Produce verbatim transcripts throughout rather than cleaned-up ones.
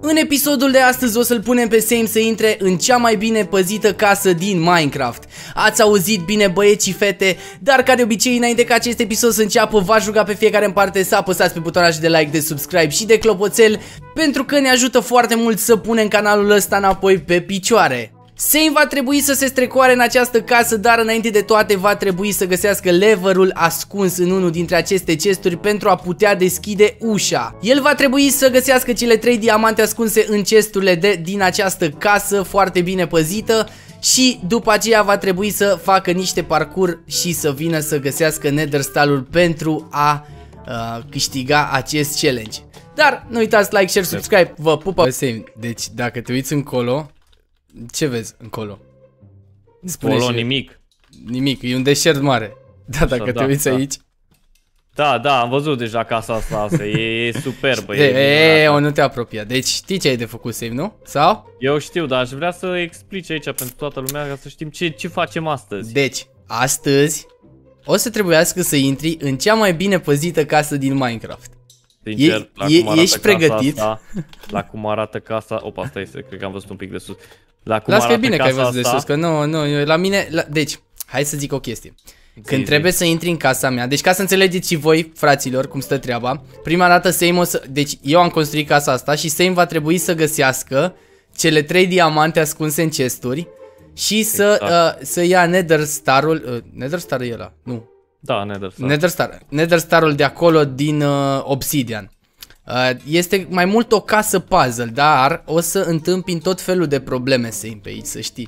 În episodul de astăzi o să-l punem pe Same să intre în cea mai bine păzită casă din Minecraft. Ați auzit bine, băieți și fete, dar ca de obicei, înainte ca acest episod să înceapă, v-aș ruga pe fiecare în parte să apăsați pe butonajul de like, de subscribe și de clopoțel, pentru că ne ajută foarte mult să punem canalul ăsta înapoi pe picioare. Same va trebui să se strecoare în această casă, dar înainte de toate va trebui să găsească leverul ascuns în unul dintre aceste chesturi pentru a putea deschide ușa. El va trebui să găsească cele trei diamante ascunse în chesturile de, din această casă foarte bine păzită și după aceea va trebui să facă niște parcurs și să vină să găsească Nether Star-ul pentru a uh, câștiga acest challenge. Dar nu uitați like, share, subscribe, vă pupă! Same, deci dacă te uiți încolo, ce vezi încolo? Încolo nimic. Nimic, e un deșert mare. Da, dacă da, te uiți da. aici. Da, da, am văzut deja casa asta, asta. E, e superbă. De, e, e, o, nu te apropia. Deci știi ce ai de făcut, Same, nu? Sau? Eu știu, dar aș vrea să explici aici pentru toată lumea ca să știm ce, ce facem astăzi. Deci, astăzi o să trebuiască să intri în cea mai bine păzită casă din Minecraft. Sincer, e, la e, cum ești pregătit? Asta, la cum arată casa... Opa, asta este, cred că am văzut un pic de sus. La cum Las că e arată bine că ai văzut asta, de sus, că nu, nu, eu, la mine... La, deci, hai să zic o chestie. Când zi, trebuie zi. să intri în casa mea, deci ca să înțelegeți și voi, fraților, cum stă treaba, prima dată Same o să... Deci eu am construit casa asta și Same va trebui să găsească cele trei diamante ascunse în chesturi și să, exact. uh, să ia Nether Star-ul... Uh, Nether Star-ul e ăla? Nu. Da, Nether Star. Nether Star. Nether Star-ul de acolo din uh, Obsidian. Uh, este mai mult o casă puzzle, dar o să întâmpin tot felul de probleme, Same, pe aici, să știi.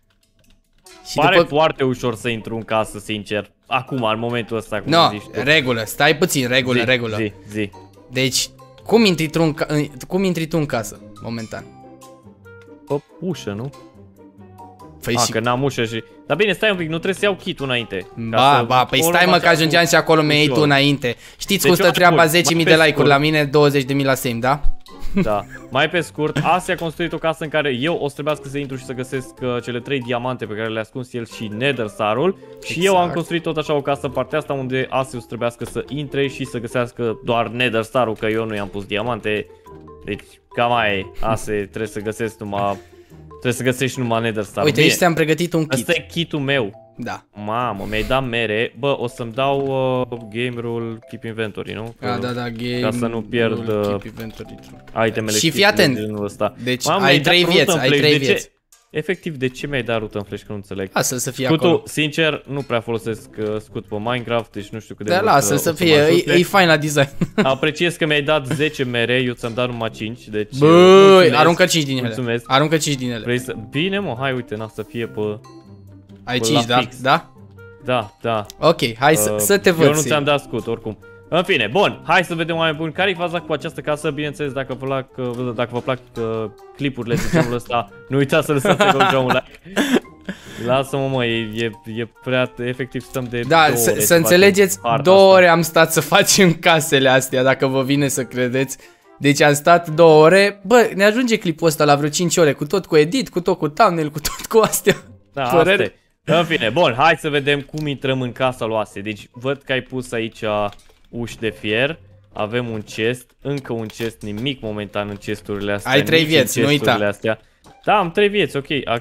Și pare după... foarte ușor să intru în casă, sincer. Acum, în momentul ăsta, cum no, zici tu. regulă, stai puțin, regulă, zi, regulă. Zi, zi. Deci, cum intri tu în, ca... cum intri tu în casă, momentan? Pe ușă, nu? Păi A, și... că n-am ușă și... Dar bine, stai un pic, nu trebuie să iau kit-ul înainte. Ba, ba, păi stai mă că ajungeam și acolo mi-ai tu înainte. Știți deci cum stă treaba, zece mii de like-uri la mine, douăzeci de mii la Same, da? Da, mai pe scurt, Asi a construit o casă în care eu o să trebuiască să intru și să găsesc uh, cele trei diamante pe care le-a ascuns el și Nether Star-ul. Și exact. Eu am construit tot așa o casă în partea asta unde Asi o să trebuiască să intre și să găsească doar Nether Star-ul, că eu nu i-am pus diamante. Deci, cam aia e, Asi trebuie să găsesc numai... Trebuie să găsești numai Nether Star. Uite, aici ți-am pregătit un kit. Asta e kitul meu. Da. Mamă, mi-ai dat mere. Bă, o să-mi dau uh, game rule keep inventory, nu? Că, da, da, da, game ca să nu pierd uh, keep inventory. Itemele. Și fii atent. Deci Mamă, ai trei vieți, ai trei vieți. Efectiv, de ce mi-ai dat rută în flash, că nu înțeleg? Lasă să fie Scutul, acolo. Sincer, nu prea folosesc uh, scut pe Minecraft, deci nu știu cât de da, mult. lasă să fie, e, e fain la design. Apreciez că mi-ai dat zece mere, eu ți-am dat numai cinci, deci... Băi, aruncă cinci din ele. Mulțumesc. Aruncă cinci din ele. Vrei să... Bine, mă, hai, uite, n-a să fie pe... Ai cinci, da? Fix. Da? Da, da. Ok, hai uh, să, să te văd. Eu nu ți-am dat scut, oricum. În fine, bun, hai să vedem, oameni buni, care-i faza cu această casă. Bineînțeles, dacă vă plac, dacă vă plac uh, clipurile de genul ăsta, nu uitați să lăsați acolo un like. Lasă-mă, mă, e, e, e prea, efectiv stăm de Da, două să, ore să înțelegeți, două asta. ore am stat să facem casele astea, dacă vă vine să credeți. Deci am stat două ore, bă, ne ajunge clipul ăsta la vreo cinci ore, cu tot cu edit, cu tot cu thumbnail, cu tot cu astea. Da, asta e. În fine, bun, hai să vedem cum intrăm în casa lui Ase. Deci văd că ai pus aici uși de fier. Avem un chest, încă un chest, nimic momentan în chesturile astea. Ai trei vieți, nu uita. Astea. Da, am trei vieți, ok. A...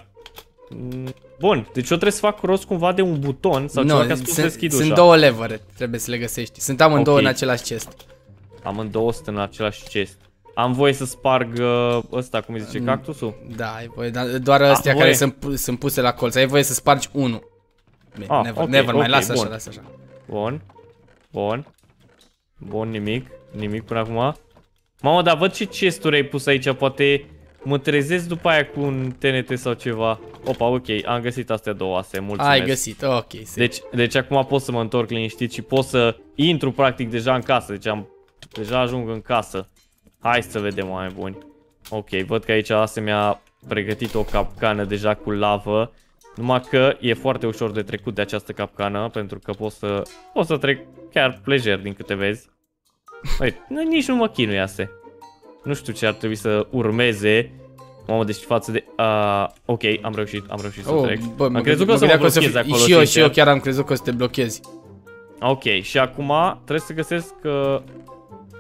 Bun, deci eu trebuie să fac rost cumva de un buton sau no, ceva ca să sunt, deschid ușa. Sunt două levere, trebuie să le găsești. Sunt amândouă okay. în același chest. Amândouă sunt în același chest. Am voie să sparg uh, ăsta, cum îi zice, cactusul? Da, ai voie, dar doar astea care sunt, sunt puse la colț. Ai voie să spargi unul. Ah, never, okay, never, okay, mai lasă bun. așa, lasă așa. Bun. Bun. Bun, nimic. Nimic până acum. Mamă, dar văd ce chesturi ai pus aici, poate mă trezesc după aia cu un T N T sau ceva. Opa, ok, am găsit astea două ase, mulțumesc. Ai găsit, ok. Deci, deci acum pot să mă întorc liniștit și pot să intru practic deja în casă. Deci am, deja ajung în casă. Hai să vedem, oameni buni. Ok, văd că aici Ase mi-a pregătit o capcană deja cu lavă. Numai că e foarte ușor de trecut de această capcană, pentru că pot să, pot să trec chiar plejer din câte vezi. Uite, nici nu mă chinui, Ase. Nu știu ce ar trebui să urmeze. Mamă, deci față de... Uh, ok, am reușit, am reușit să oh, trec. Bă, am crezut că o să mă blochez acolo. Și eu, și eu chiar am crezut că o să te blochezi. Ok, și acum trebuie să găsesc... Uh,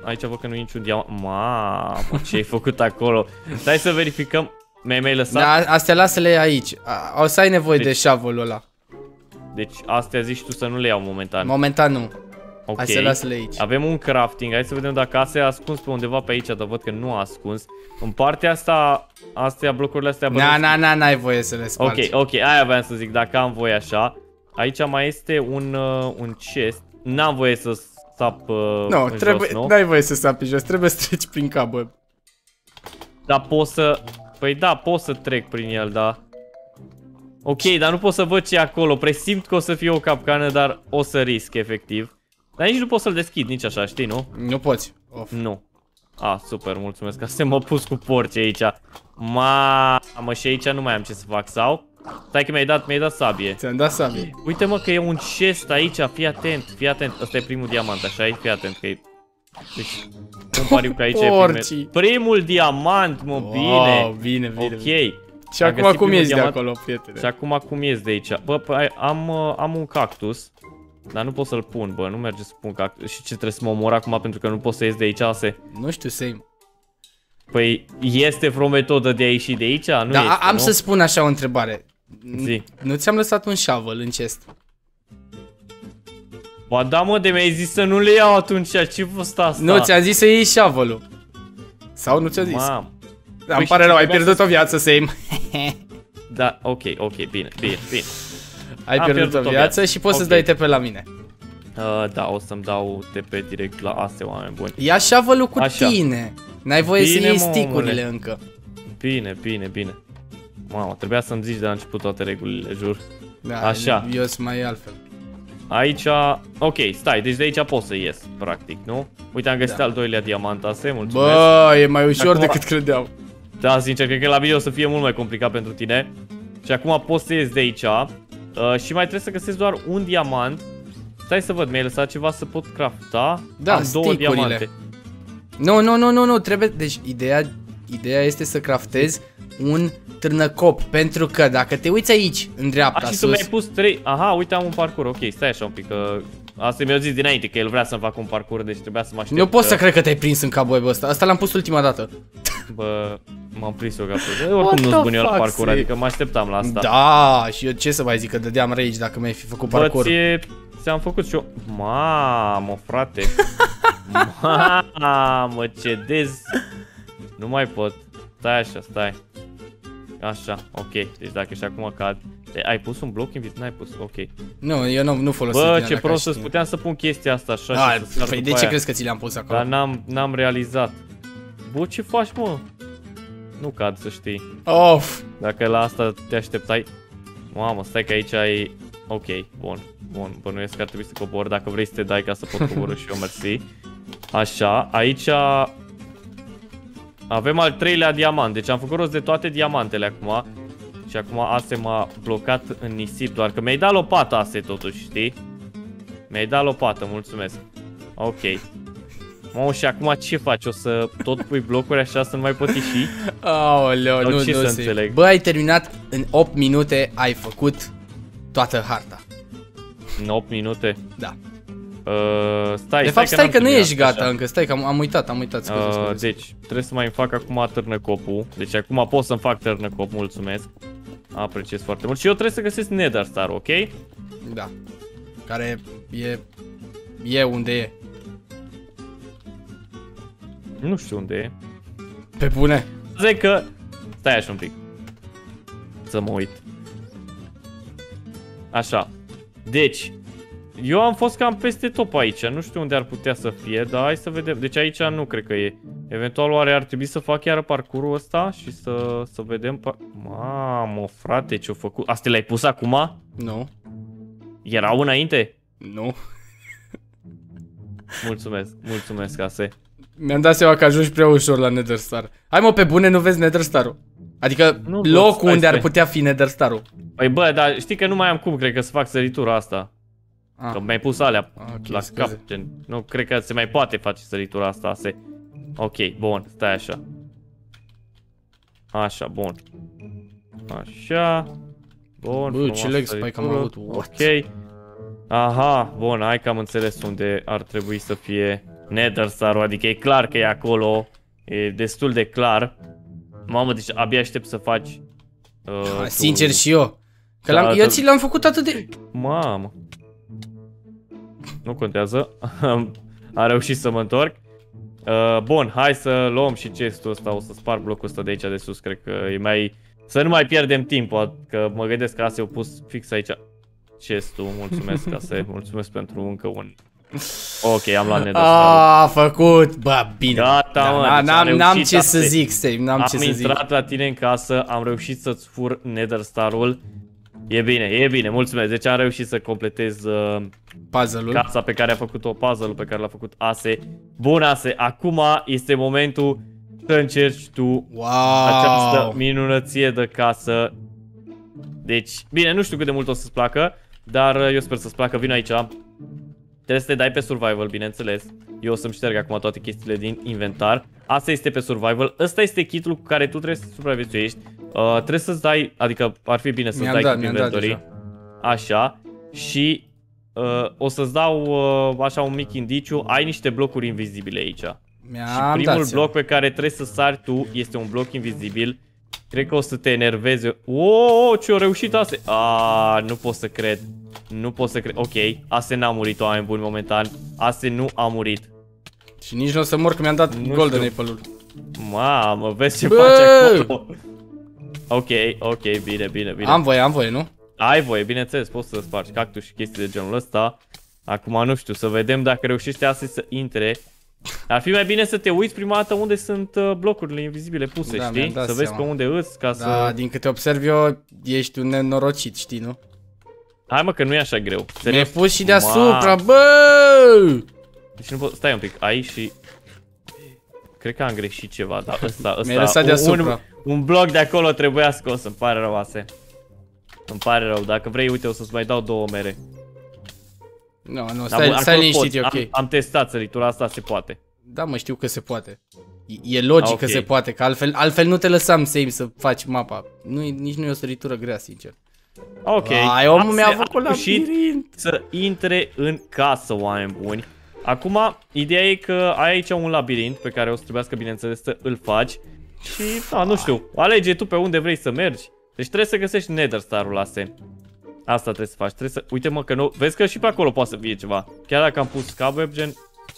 aici văd că nu e niciun diamant. Mamă, ce ai făcut acolo? Stai să verificăm. Mi-ai lăsat? Da, astea lasă-le aici. A, o să ai nevoie deci, de shovel-ul ăla. Deci astea zici tu să nu le iau momentan. Momentan nu. Ok. Hai să lasă-le aici. Avem un crafting. Hai să vedem dacă asta e ascuns pe undeva pe aici, dar văd că nu a ascuns. În partea asta, astea, blocurile astea... Na, na, na, n-ai voie să le spargi. Ok, ok, aia aveam să zic, dacă am voie așa. Aici mai este un, uh, un chest. N-am voie să sap uh, no, în trebuie, jos, nu? n-ai voie să sapi jos, trebuie să treci prin cabă. Dar pot să... Păi da, pot să trec prin el, da. Ok, dar nu pot să văd ce e acolo. Presimt că o să fie o capcană, dar o să risc, efectiv. Dar nici nu pot să-l deschid, nici așa, știi, nu? Nu poți. Of. Nu. Ah, super, mulțumesc că se m-a pus cu porci aici. Mamă, și aici nu mai am ce să fac, sau? Stai că mi-ai dat, mi-ai dat sabie. Ți-am dat sabie. Uite mă că e un chest aici, fii atent, fii atent. Ăsta e primul diamant, așa e, fii atent că e... Deci, îmi pariu că aici e primul. Primul diamant, mă, bine. Wow, bine, bine. Ok. Bine. Și acum cum ies de acolo, prietene? Și acum cum ies de aici? Bă, am, am un cactus. Dar nu pot să-l pun, bă, nu merge să pun cactus. Și ce trebuie să mă omor acum pentru că nu pot să ies de aici, ase? Nu știu, same. Păi, este vreo metodă de a ieși de aici? Nu da, este, am nu? să spun așa o întrebare. Zi. Nu ți-am lăsat un shovel în chest? Ba da, mă, de mi-ai zis să nu le iau atunci, ce-a fost asta? Nu, ți-am zis să iei shovel-ul. Sau nu ți-a zis? Mam. Da, îmi pare rău, ai pierdut o viață, Same. Da, ok, ok, bine, bine, bine. Ai pierdut, pierdut o viață, viață și poți okay. să-ți dai T P la mine. Uh, da, o să-mi dau T P direct la astea, oameni buni. Ia shovel-ul cu Așa. tine. N-ai voie bine, să iei stick-urile încă. Bine, bine, bine. Mamă, trebuia să-mi zici de la început toate regulile, jur. Da, așa. Eu sunt mai altfel. Aici, ok, stai, deci de aici pot să ies, practic, nu? Uite, am găsit da. al doilea diamant, ase, mulțumesc. Bă, e mai ușor acum... decât credeam. Da, sincer, cred că la video o să fie mult mai complicat pentru tine. Și acum pot să ies de aici. Uh, și mai trebuie să găsesc doar un diamant. Stai să văd, mi-ai lăsat ceva să pot crafta? Da, am două diamante. Nu, nu, nu, nu, nu, trebuie, deci ideea, ideea este să craftezi un târnăcop, pentru că dacă te uiți aici, în dreapta, A, și sus... tu mi-ai pus trei, aha, uite am un parcurs, ok, stai așa un pic, că... Asta mi-a zis dinainte, că el vrea să-mi facă un parcurs, deci trebuia să mă aștept. Nu pot că... să cred că te-ai prins în cowboy-ul ăsta, asta l-am pus ultima dată. Bă, m-am prins eu capul, oricum nu-s bun eu la parcurs, adică mă așteptam la asta. Da, și eu ce să mai zic, că dădeam rage dacă mi-ai fi făcut parcurs. Bă, ție... ți-am făcut și eu... Mamă, frate. Mamă, ce dez. Nu mai pot. Stai așa, stai. Așa, ok. Deci dacă și acum cad... Ai pus un bloc invit? N-ai pus, ok. Nu, eu nu, nu folosesc. Bă, ce prost să puteam să pun chestia asta așa. Da, și să păi de ce aia. Crezi că ți le-am pus acolo? Dar n-am n-am realizat. Bă, ce faci, mă? Nu cad, să știi. Of. Dacă la asta te așteptai... Mamă, stai că aici ai... Ok, bun, bun, bănuiesc că ar trebui să cobor dacă vrei să te dai ca să pot coborî și eu, mersi. Așa, aici... Avem al treilea diamant, deci am făcut rost de toate diamantele acum. Și acum Ase m-a blocat în nisip, doar că mi-ai dat lopată, Ase, totuși, știi? Mi-ai dat lopată, mulțumesc. Ok. Mă, și acum ce faci? O să tot pui blocuri așa să nu mai pot ieși? Aoleu, nu, ce nu să se... înțeleg? Bă, ai terminat în opt minute, ai făcut toată harta. În opt minute? Da. Uh, stai, de stai fapt, stai că, că nu ești gata așa. încă, stai că am, am uitat, am uitat. Scuze, scuze. Uh, deci, trebuie să mai fac acum târnăcopul. Deci acum pot să-mi fac târnăcop, mulțumesc. Apreciez foarte mult. Și eu trebuie să găsesc Nether Star, ok? Da. Care e... E unde e. Nu știu unde e. Pe bune. Zic că... Stai așa un pic. Să mă uit. Așa. Deci... Eu am fost cam peste top aici, nu știu unde ar putea să fie, dar hai să vedem. Deci aici nu cred că e. Eventual oare ar trebui să fac iară parcurul ăsta și să, să vedem... Mamă, frate, ce-o făcut? Astea le-ai pus acum? Nu. Erau înainte? Nu. Mulțumesc, mulțumesc, Ase. Mi-am dat seama că ajungi prea ușor la Nether Star. Hai mă, pe bune, nu vezi Nether Star-ul? Adică nu, locul bă, unde stai. Ar putea fi Nether Star-ul. Păi bă, dar știi că nu mai am cum, cred că să fac săritura asta. Ah. Că mi-ai pus alea okay, la scuze. cap, gen. Nu cred că se mai poate face săritura asta, Ase. Ok, bun, stai așa. Așa, bun. Așa. Bun, bă, ce leg spike am avut. Ok. Aha, bun, hai că am înțeles unde ar trebui să fie Nether Star-ul, adică e clar că e acolo. E destul de clar. Mamă, deci abia aștept să faci uh, ha, sincer tu... și eu. Că da, l-am, eu ți l-am făcut atât de... Mamă. Nu contează. Am reușit să mă întorc. Uh, bun, hai să luăm și chestul ăsta. O să sparg blocul ăsta de aici de sus. Cred că e mai... Să nu mai pierdem timpul. Că mă gândesc că Ase au pus fix aici chestul. Mulțumesc, Ase. Mulțumesc pentru încă un... Ok, am luat Nether Star-ul. A, făcut, bă, bine. Gata, mă, da, deci n-am ce Ase. să zic, Stai, n-am ce să zic. Am intrat la tine în casă, am reușit să-ți fur Nether Star-ul. E bine, e bine, mulțumesc. Deci am reușit să completez uh, puzzle-ul. Casa pe care a făcut-o, puzzle-ul pe care l-a făcut Ase. Bun, Ase, acum este momentul să încerci tu wow. această minunăție de casă. Deci, bine, nu știu cât de mult o să-ți placă, dar eu sper să-ți placă. Vino aici. Trebuie să te dai pe survival, bineînțeles. Eu o să-mi șterg acum toate chestiile din inventar. Asta este pe survival. Ăsta este kitul cu care tu trebuie să supraviețuiești. Uh, trebuie să-ți dai, adică ar fi bine să-ți dai dat, kit inventory. Așa. Și uh, o să-ți dau uh, așa un mic indiciu. Ai niște blocuri invizibile aici. Și primul bloc pe care trebuie să sari tu este un bloc invizibil. Cred că o să te enerveze. Oh, ce-o reușit Ase. Ah, nu pot să cred. Nu pot să cred. Ok, Ase n-a murit, oameni buni, momentan. Ase nu a murit. Și nici nu o să mor, că mi-am dat nu golden apple-ul. Mamă, vezi ce face acolo. Ok, ok, bine, bine, bine. Am voie, am voie, nu? Ai voie, bineînțeles, poți să spargi cactus și chestii de genul ăsta. Acum nu știu, să vedem dacă reușește Ase să intre. Ar fi mai bine să te uiți prima dată unde sunt uh, blocurile invizibile puse, da, știi? Să vezi seama. pe unde îți, ca da, să... Da, din câte observ eu, ești un nenorocit, știi, nu? Hai mă, că nu e așa greu. Mi-ai pus și deasupra, bă! Deci nu pot... Stai un pic, aici și... Cred că am greșit ceva, dar ăsta, ăsta... Mi-ai lăsat deasupra. Un, un bloc de acolo trebuia scos, îmi pare rău, Ase. Îmi pare rău, dacă vrei, uite, o să-ți mai dau două mere. Nu, no, nu, no, stai, stai liniștit, e ok. Am, am testat săritura asta, se poate. Da, mă, știu că se poate. E, e logic okay. că se poate, că altfel, altfel nu te lăsam Same să faci mapa. Nu, nici nu e o săritură grea, sincer. Ok. Ai, omul mi-a făcut labirint. Să intre în casă, oameni buni. Acum, ideea e că ai aici un labirint pe care o să trebuiască, bineînțeles, să îl faci. Și, da, nu știu, alege tu pe unde vrei să mergi. Deci trebuie să găsești Nether Star-ul, Ase. Asta trebuie să faci, trebuie să... Uite mă că nu... Vezi că și pe acolo poate să fie ceva. Chiar dacă am pus cobweb gen...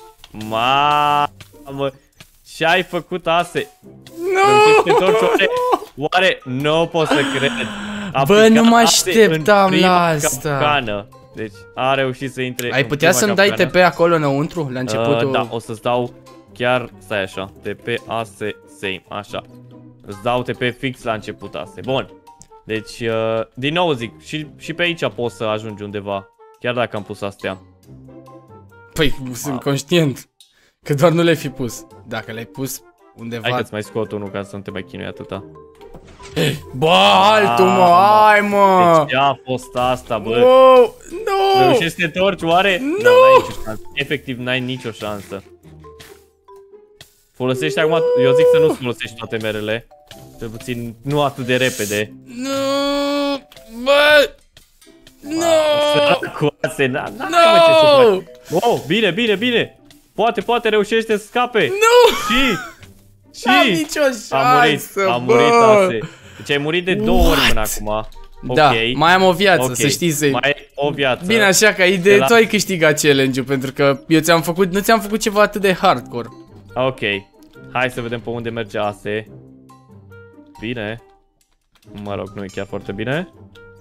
Mamă... Ce ai făcut, Ase? Nu! Oare, oare nu pot să cred. Bă, nu mă așteptam la asta. Capcană. Deci a reușit să intre. Ai putea să-mi dai T P acolo înăuntru, la începutul? Uh, da, o să-ți dau chiar, stai așa, T P Ase same, așa. Îți dau T P fix la început, Ase. Bun. Deci, uh, din nou zic, și, și pe aici poți să ajungi undeva. Chiar dacă am pus astea. Păi, sunt conștient că doar nu le-ai fi pus. Dacă le-ai pus undeva... Hai că-ți mai scot unul ca să nu te mai chinui atâta. Bă, altul, mă, hai, mă! Deci ce a fost asta, bă? Wow, nu! Reușești să te întorci, oare? Nu! N-ai nicio șansă. Efectiv, n-ai nicio șansă. Folosești acum, eu zic să nu-ți folosești toate merele. Cel puțin, nu atât de repede. Nu! Bă! Nu! Săracoase, n-ai mă ce să faci. Oh, bine, bine, bine! Poate, poate reușește să scape! Nu! Și... Și... N-am nicio șansă, a murit, a murit, Ase. Deci ai murit de două ori până acum. Da, okay. mai am o viață, okay. să știi, să... Mai ai o viață. Bine, așa că idee, la... tu ai câștigat challenge-ul, pentru că eu ți-am făcut, nu ți-am făcut ceva atât de hardcore. Ok, hai să vedem pe unde merge Ase. Bine. Mă rog, nu e chiar foarte bine.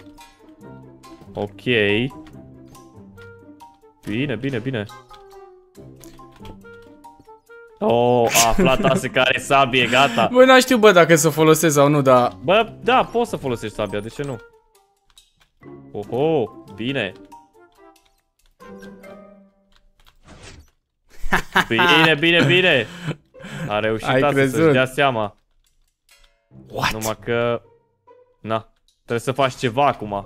Ok. Bine, bine, bine. Oh, a aflat Ase care sabie, gata. Bă, n-știu, bă, dacă să o folosesc sau nu, dar... Bă, da, poți să folosești sabia, de ce nu? Oho, bine. Bine, bine, bine. A reușit Ase să-și dea seama. What? Numai că... Na, trebuie să faci ceva acum.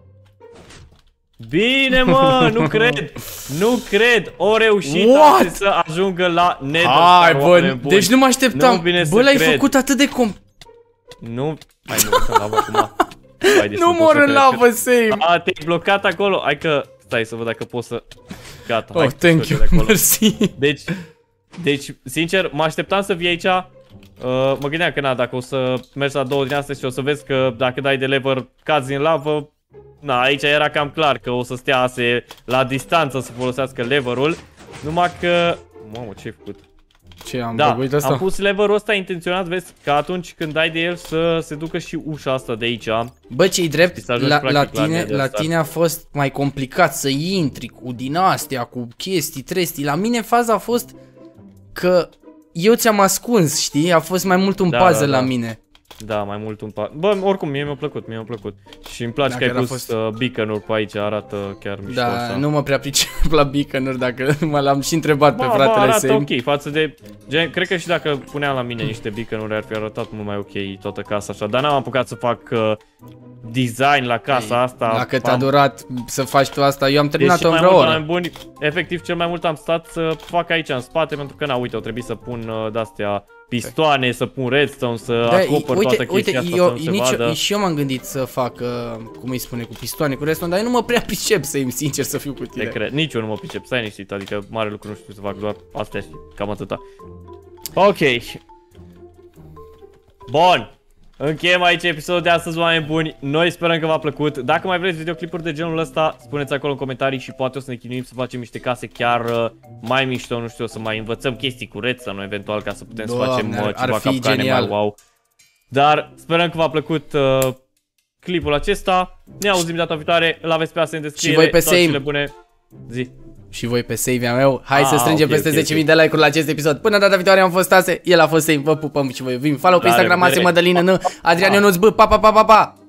Bine, mă, nu cred. Nu cred. O reușit Ase să ajungă la Nether Star. Hai, bă, deci nu mă așteptam. Nu, bă, l-ai făcut atât de com... Nu, hai, nu mă lavă acum. Vai, deci nu mor în lavă, Same. A, te-ai blocat acolo. Hai că... Stai să văd dacă pot să... Gata, oh, thank you, mersi. Deci, Deci, sincer, mă așteptam să vii aici. Uh, mă gândeam că na, dacă o să mergi la două din astea și o să vezi că dacă dai de lever cazi în lavă. Na, aici era cam clar că o să stea ase la distanță să folosească leverul. Numai că... Mamă, ce-ai făcut? Ce am da, băguit ăsta? am pus leverul ăsta intenționat, vezi, că atunci când dai de el să se ducă și ușa asta de aici. Bă, ce-i drept, la, la, tine, la, la tine a fost mai complicat să intri cu din astea, cu chestii, trestii. La mine faza a fost că eu ți-am ascuns, știi? A fost mai mult un da, puzzle da, da. la mine. Da, mai mult un puzzle. Bă, oricum, mie mi-a plăcut, mie mi-a plăcut. Și îmi place dacă că ai pus fost... uh, beacon-uri pe aici, arată chiar mișto. Da, asta. nu mă prea pricep la beacon-uri, dacă mă l-am și întrebat ba, pe fratele ba, arată Sam. ok, față de... Gen, cred că și dacă puneam la mine niște beacon-uri ar fi arătat mult mai ok toată casa așa. Dar n-am apucat să fac uh, design la casa Ei, asta. Dacă te-a durat să faci tu asta, eu am terminat-o în vreo oră. Buni, efectiv, cel mai mult am stat să fac aici în spate, pentru că, na, uite, o trebuie să pun uh, de-astea pistoane, să pun redstone, să da, acopăr uite, toată uite, chestia eu, asta să nu se vadă. Și eu m-am gândit să fac, uh, cum îi spune, cu pistoane, cu redstone, dar eu nu mă prea pricep, să-i sincer să fiu cu tine. Te cred, nici eu nu mă pricep, stai niștit, adică mare lucru nu știu să fac, doar astea și cam atâta. Ok. Bun. Încheiem aici episodul de astăzi, oameni buni. Noi sperăm că v-a plăcut. Dacă mai vreți videoclipuri de genul ăsta, spuneți acolo în comentarii și poate o să ne chinuim să facem niște case chiar uh, mai mișto, nu știu, să mai învățăm chestii cu redstone, eventual, ca să putem Doamne, să facem uh, ceva capcane genial. mai wow. Dar sperăm că v-a plăcut uh, clipul acesta. Ne auzim data viitoare, îl aveți pe asta în descriere. Și voi pe same. Bune. Zi. Și voi pe save-ul meu. Hai ah, să strângem okay, peste okay, zece mii okay. de like-uri la acest episod. Până data viitoare am fost Ase, el a fost Same. Vă pupăm și vă iubim. Follow pe Instagram, Ase Mădălină, Adrian Ionuț B. Pa, pa, pa, pa, pa.